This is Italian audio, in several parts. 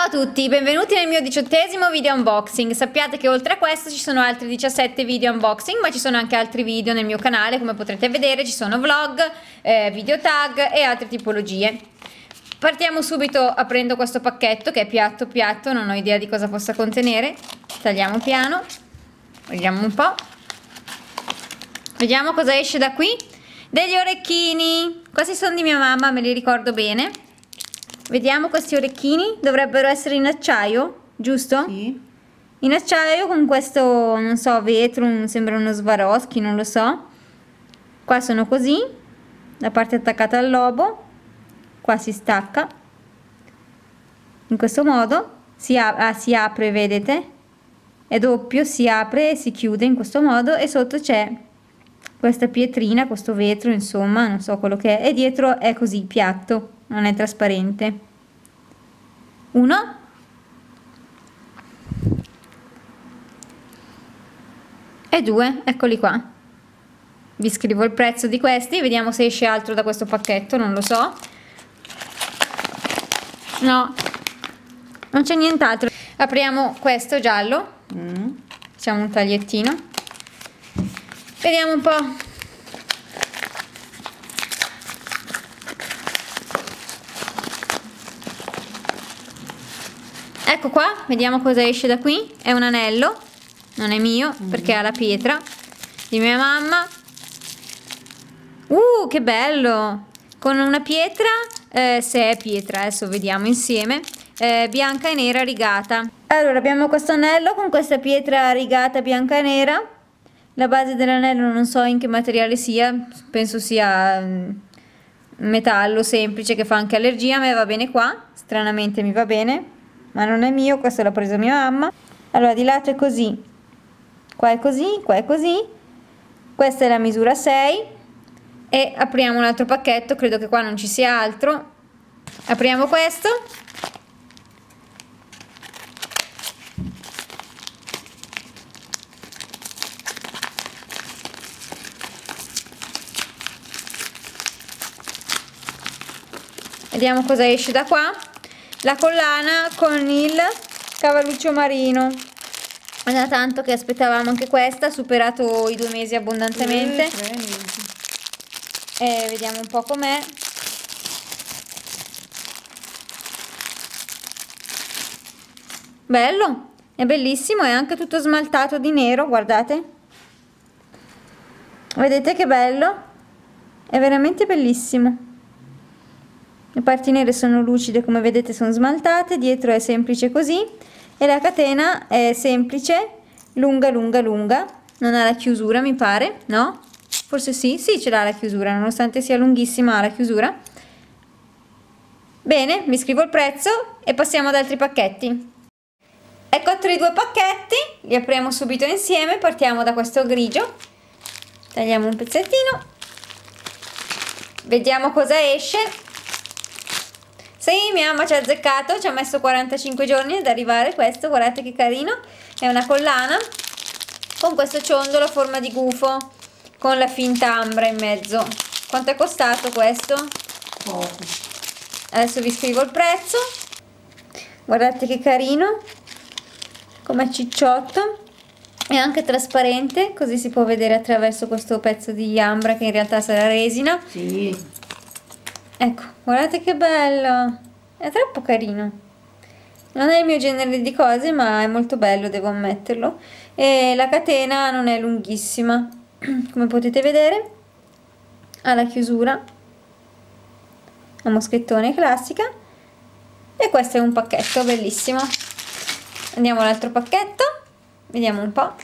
Ciao a tutti, benvenuti nel mio 18° video unboxing. Sappiate che oltre a questo ci sono altri 17 video unboxing, ma ci sono anche altri video nel mio canale, come potrete vedere ci sono vlog, video tag e altre tipologie. Partiamo subito aprendo questo pacchetto che è piatto, non ho idea di cosa possa contenere. Tagliamo piano, vediamo un po'. Vediamo cosa esce da qui. Degli orecchini, questi sono di mia mamma, me li ricordo bene. Vediamo questi orecchini, dovrebbero essere in acciaio, giusto? Sì. In acciaio con questo, non so, vetro, sembra uno Swarovski, non lo so. Qua sono così, la parte attaccata al lobo, qua si stacca, in questo modo, si apre, vedete? È doppio, si apre e si chiude in questo modo e sotto c'è questa pietrina, questo vetro, insomma, non so quello che è, e dietro è così, piatto. Non è trasparente. Uno e due, eccoli qua. Vi scrivo il prezzo di questi, vediamo se esce altro da questo pacchetto, non lo so. No, non c'è nient'altro. Apriamo questo giallo, facciamo un tagliettino, vediamo un po'. Ecco qua, vediamo cosa esce da qui. È un anello, non è mio perché ha la pietra, di mia mamma. Che bello! Con una pietra, se è pietra, adesso vediamo insieme, bianca e nera rigata. Allora abbiamo questo anello con questa pietra rigata bianca e nera. La base dell'anello non so in che materiale sia, penso sia metallo semplice che fa anche allergia. A me va bene qua, stranamente mi va bene, ma non è mio, questo l'ha preso mia mamma. Allora di lato è così, qua è così, qua è così, questa è la misura 6 e apriamo un altro pacchetto, credo che qua non ci sia altro. Apriamo questo. Vediamo cosa esce da qua. La collana con il cavalluccio marino. È da tanto che aspettavamo anche questa, ha superato i 2 mesi abbondantemente. 3 mesi. Vediamo un po' com'è. Bello, è bellissimo, è anche tutto smaltato di nero, guardate. Vedete che bello? È veramente bellissimo. Le parti nere sono lucide, come vedete sono smaltate, dietro è semplice così e la catena è semplice, lunga, non ha la chiusura mi pare, no? Forse sì, ce l'ha la chiusura, nonostante sia lunghissima ha la chiusura. Bene, vi scrivo il prezzo e passiamo ad altri pacchetti. Ecco altri 2 pacchetti, li apriamo subito insieme, partiamo da questo grigio, tagliamo un pezzettino, vediamo cosa esce. Sì, mia mamma ci ha azzeccato, ci ha messo 45 giorni ad arrivare questo, guardate che carino. È una collana con questo ciondolo a forma di gufo, con la finta ambra in mezzo. Quanto è costato questo? Poco. Adesso vi scrivo il prezzo. Guardate che carino, com'è cicciotto. È anche trasparente, così si può vedere attraverso questo pezzo di ambra che in realtà sarà resina. Sì. Ecco, guardate che bello, è troppo carino. Non è il mio genere di cose, ma è molto bello, devo ammetterlo. E la catena non è lunghissima, come potete vedere. Ha la chiusura a moschettone classica. E questo è un pacchetto bellissimo. Andiamo all'altro pacchetto, vediamo un po'.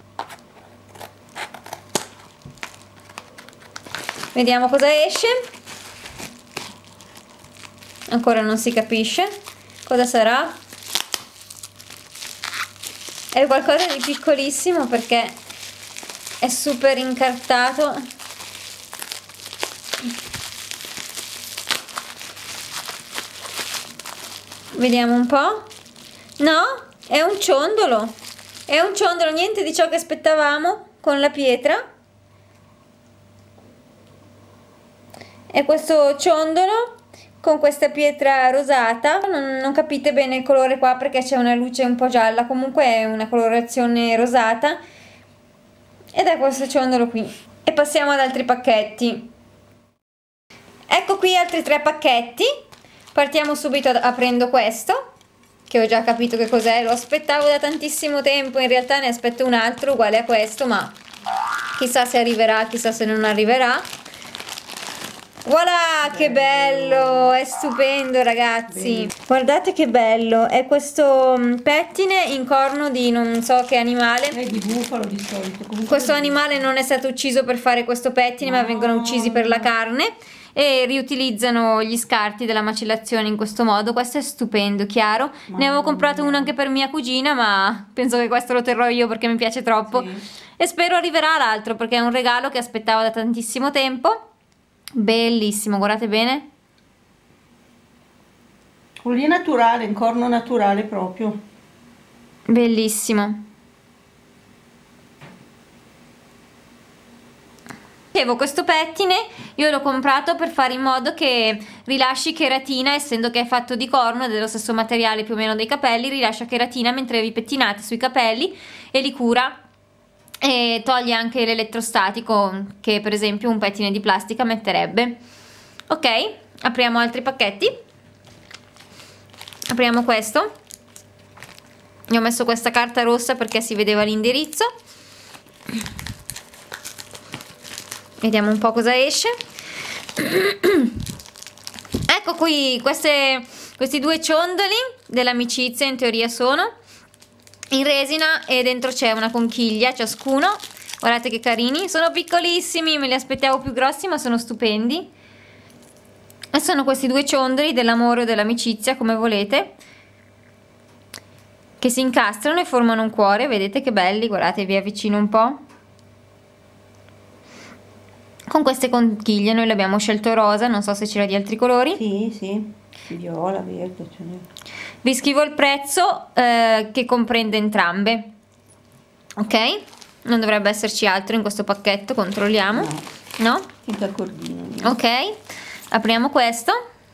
Vediamo cosa esce. Ancora non si capisce cosa sarà. È qualcosa di piccolissimo perché è super incartato. Vediamo un po'. No, è un ciondolo. È un ciondolo, niente di ciò che aspettavamo con la pietra. È questo ciondolo con questa pietra rosata. Non capite bene il colore qua perché c'è una luce un po' gialla, comunque è una colorazione rosata, ed è questo ciondolo qui. E passiamo ad altri pacchetti. Ecco qui altri 3 pacchetti. Partiamo subito aprendo questo, che ho già capito che cos'è, lo aspettavo da tantissimo tempo, in realtà ne aspetto un altro uguale a questo, ma chissà se arriverà, chissà se non arriverà. Voilà, che bello, è stupendo ragazzi. Guardate che bello, è questo pettine in corno di non so che animale. È di bufalo di solito. Comunque questo animale non è stato ucciso per fare questo pettine, ma vengono uccisi per la carne e riutilizzano gli scarti della macellazione in questo modo. Questo è stupendo, chiaro. Ne avevo comprato uno anche per mia cugina, ma penso che questo lo terrò io perché mi piace troppo. E spero arriverà l'altro perché è un regalo che aspettavo da tantissimo tempo. Bellissimo, guardate bene. Quello lì è naturale, in corno naturale proprio. Bellissimo. Dicevo, questo pettine io l'ho comprato per fare in modo che rilasci cheratina, essendo che è fatto di corno, dello stesso materiale più o meno dei capelli, rilascia cheratina mentre vi pettinate sui capelli e li cura. E toglie anche l'elettrostatico che per esempio un pettine di plastica metterebbe. Ok, apriamo altri pacchetti. Apriamo questo. Gli ho messo questa carta rossa perché si vedeva l'indirizzo. Vediamo un po' cosa esce. Ecco qui questi 2 ciondoli dell'amicizia, in teoria sono in resina, e dentro c'è una conchiglia ciascuno. Guardate che carini, sono piccolissimi, me li aspettavo più grossi ma sono stupendi. E sono questi 2 ciondoli dell'amore o dell'amicizia, come volete, che si incastrano e formano un cuore. Vedete che belli, guardate, vi avvicino un po'. Con queste conchiglie, noi l'abbiamo scelto rosa, non so se c'era di altri colori. Sì, viola, verde, ce n'è. Vi scrivo il prezzo che comprende entrambe. Ok? Non dovrebbe esserci altro in questo pacchetto, controlliamo. No? Il d'accordino. Ok, apriamo questo.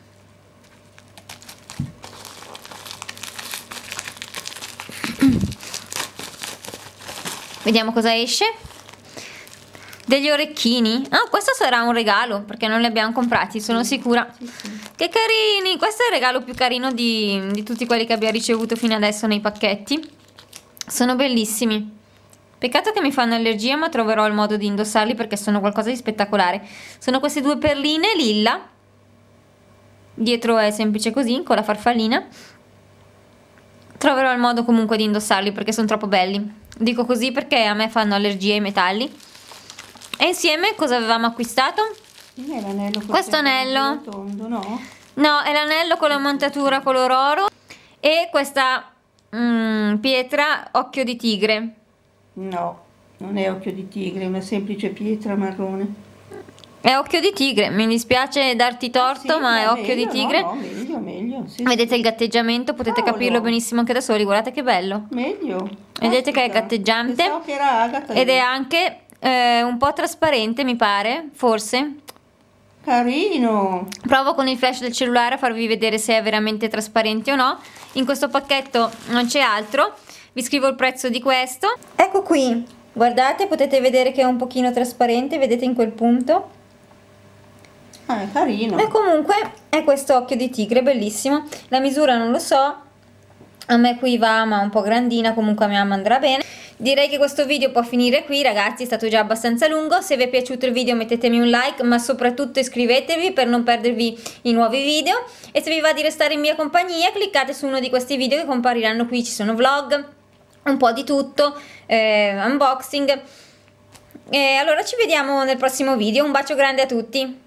Vediamo cosa esce. Degli orecchini. Ah, questo sarà un regalo perché non li abbiamo comprati, sono sicura. Che carini! Questo è il regalo più carino di tutti quelli che abbiamo ricevuto fino adesso nei pacchetti. Sono bellissimi. Peccato che mi fanno allergia, ma troverò il modo di indossarli perché sono qualcosa di spettacolare. Sono queste 2 perline lilla. Dietro è semplice così, con la farfallina. Troverò il modo comunque di indossarli perché sono troppo belli. Dico così perché a me fanno allergia ai metalli. E insieme cosa avevamo acquistato? Questo anello tondo, no? No, è l'anello con la montatura color oro e questa pietra occhio di tigre. No, non è occhio di tigre, è una semplice pietra marrone. È occhio di tigre, mi dispiace darti torto, Sì, ma è occhio meglio, di tigre. No, meglio, sì. Vedete il gatteggiamento, potete capirlo benissimo anche da soli, guardate che bello. Meglio. Vedete che è gatteggiante. Pensavo che era agata. Ed è anche un po' trasparente, mi pare, forse. Carino. Provo con il flash del cellulare a farvi vedere se è veramente trasparente o no. In questo pacchetto non c'è altro. Vi scrivo il prezzo di questo. Ecco qui, guardate, potete vedere che è un pochino trasparente, vedete in quel punto. Ah, è carino. E comunque è questo occhio di tigre, bellissimo. La misura non lo so, a me qui va ma un po' grandina, comunque a mia mamma andrà bene. Direi che questo video può finire qui ragazzi, è stato già abbastanza lungo. Se vi è piaciuto il video mettetemi un like, ma soprattutto iscrivetevi per non perdervi i nuovi video. E se vi va di restare in mia compagnia cliccate su uno di questi video che compariranno qui. Ci sono vlog, un po' di tutto, unboxing. E allora ci vediamo nel prossimo video, un bacio grande a tutti.